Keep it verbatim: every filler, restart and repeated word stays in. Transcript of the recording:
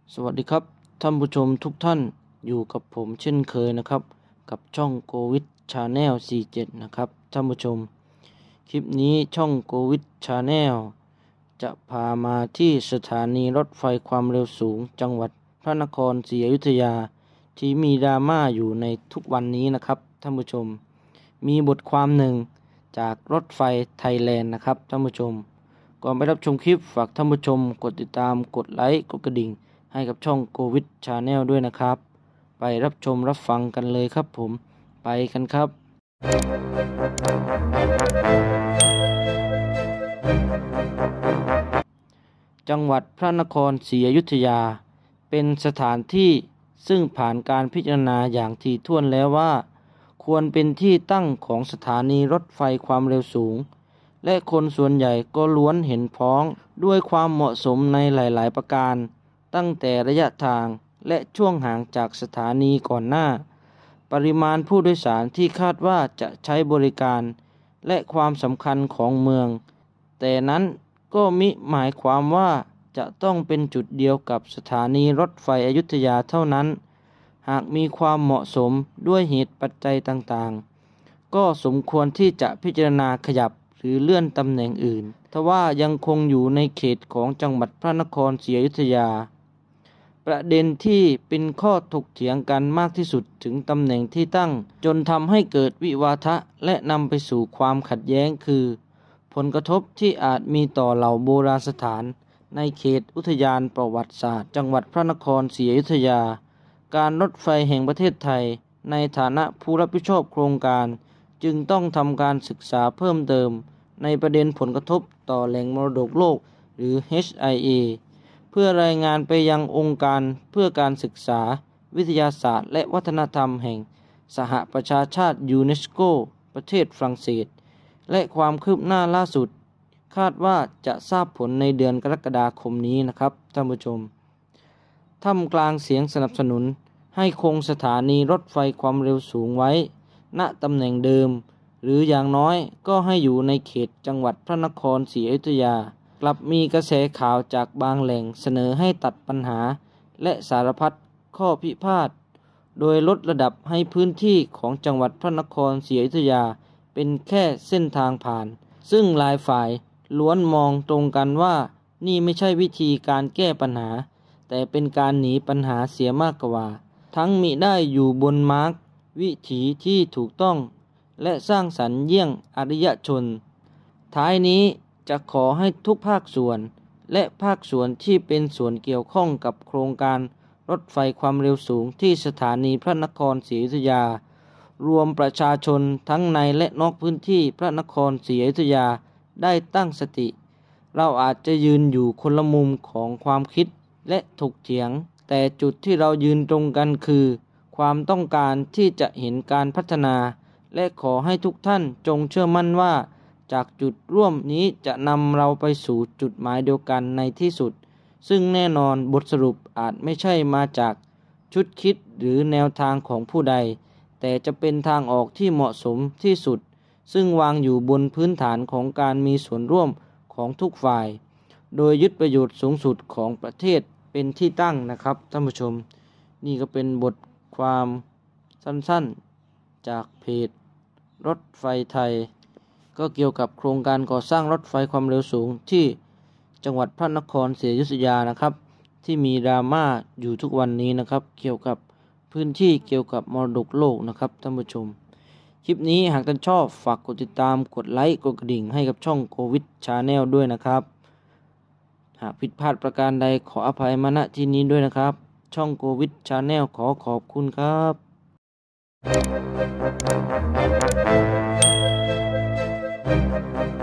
สวัสดีครับท่านผู้ชมทุกท่านอยู่กับผมเช่นเคยนะครับกับช่องโควิดชาแนลสี่สิบเจ็ดนะครับท่านผู้ชมคลิปนี้ช่องโควิดชาแนลจะพามาที่สถานีรถไฟความเร็วสูงจังหวัดพระนครศรีอยุธยาที่มีดราม่าอยู่ในทุกวันนี้นะครับท่านผู้ชมมีบทความหนึ่งจากรถไฟไทยแลนด์นะครับท่านผู้ชมก่อนไปรับชมคลิปฝากท่านผู้ชมกดติดตามกดไลค์กดกระดิ่งให้กับช่องโควิดชาแนลด้วยนะครับไปรับชมรับฟังกันเลยครับผมไปกันครับจังหวัดพระนครศรีอยุธยาเป็นสถานที่ซึ่งผ่านการพิจารณาอย่างถี่ถ้วนแล้วว่าควรเป็นที่ตั้งของสถานีรถไฟความเร็วสูงและคนส่วนใหญ่ก็ล้วนเห็นพ้องด้วยความเหมาะสมในหลายๆประการตั้งแต่ระยะทางและช่วงห่างจากสถานีก่อนหน้าปริมาณผู้โดยสารที่คาดว่าจะใช้บริการและความสำคัญของเมืองแต่นั้นก็มิหมายความว่าจะต้องเป็นจุดเดียวกับสถานีรถไฟอยุธยาเท่านั้นหากมีความเหมาะสมด้วยเหตุปัจจัยต่างๆก็สมควรที่จะพิจารณาขยับหรือเลื่อนตำแหน่งอื่นทว่ายังคงอยู่ในเขตของจังหวัดพระนครศรีอยุธยาประเด็นที่เป็นข้อถกเถียงกันมากที่สุดถึงตำแหน่งที่ตั้งจนทำให้เกิดวิวาทะและนำไปสู่ความขัดแย้งคือผลกระทบที่อาจมีต่อเหล่าโบราณสถานในเขตอุทยานประวัติศาสตร์จังหวัดพระนครศรีอยุธยาการรถไฟแห่งประเทศไทยในฐานะผู้รับผิดชอบโครงการจึงต้องทำการศึกษาเพิ่มเติมในประเด็นผลกระทบต่อแหล่งมรดกโลกหรือ เอช ไอ เอ เพื่อรายงานไปยังองค์การเพื่อการศึกษาวิทยาศาสตร์และวัฒนธรรมแห่งสหประชาชาติยูเนสโกประเทศฝรั่งเศสและความคืบหน้าล่าสุดคาดว่าจะทราบผลในเดือนกรกฎาคมนี้นะครับท่านผู้ชมท่ามกลางเสียงสนับสนุนให้คงสถานีรถไฟความเร็วสูงไว้ณตำแหน่งเดิมหรืออย่างน้อยก็ให้อยู่ในเขตจังหวัดพระนครศรีอยุธยากลับมีกระแสข่าวจากบางแหล่งเสนอให้ตัดปัญหาและสารพัดข้อพิพาทโดยลดระดับให้พื้นที่ของจังหวัดพระนครศรีอยุธยาเป็นแค่เส้นทางผ่านซึ่งหลายฝ่ายล้วนมองตรงกันว่านี่ไม่ใช่วิธีการแก้ปัญหาแต่เป็นการหนีปัญหาเสียมากกว่าทั้งมิได้อยู่บนมาร์กวิถีที่ถูกต้องและสร้างสรรค์เยี่ยงอริยชนท้ายนี้จะขอให้ทุกภาคส่วนและภาคส่วนที่เป็นส่วนเกี่ยวข้องกับโครงการรถไฟความเร็วสูงที่สถานีพระนครศรีอยุธยารวมประชาชนทั้งในและนอกพื้นที่พระนครศรีอยุธยาได้ตั้งสติเราอาจจะยืนอยู่คนละมุมของความคิดและถกเถียงแต่จุดที่เรายืนตรงกันคือความต้องการที่จะเห็นการพัฒนาและขอให้ทุกท่านจงเชื่อมั่นว่าจากจุดร่วมนี้จะนำเราไปสู่จุดหมายเดียวกันในที่สุดซึ่งแน่นอนบทสรุปอาจไม่ใช่มาจากชุดคิดหรือแนวทางของผู้ใดแต่จะเป็นทางออกที่เหมาะสมที่สุดซึ่งวางอยู่บนพื้นฐานของการมีส่วนร่วมของทุกฝ่ายโดยยึดประโยชน์สูงสุดของประเทศเป็นที่ตั้งนะครับท่านผู้ชมนี่ก็เป็นบทความสั้นๆจากเพจรถไฟไทยก็เกี่ยวกับโครงการก่อสร้างรถไฟความเร็วสูงที่จังหวัดพระนครศรีอยุธยานะครับที่มีดราม่าอยู่ทุกวันนี้นะครับเกี่ยวกับพื้นที่เกี่ยวกับมรดกโลกนะครับท่านผู้ชมคลิปนี้หากท่านชอบฝากกดติดตามกดไลค์กดกระดิ่งให้กับช่องโควิดชาแนลด้วยนะครับหากผิดพลาดประการใดขออภัยมาณที่นี้ด้วยนะครับช่องโควิดชาแนลขอขอบคุณครับ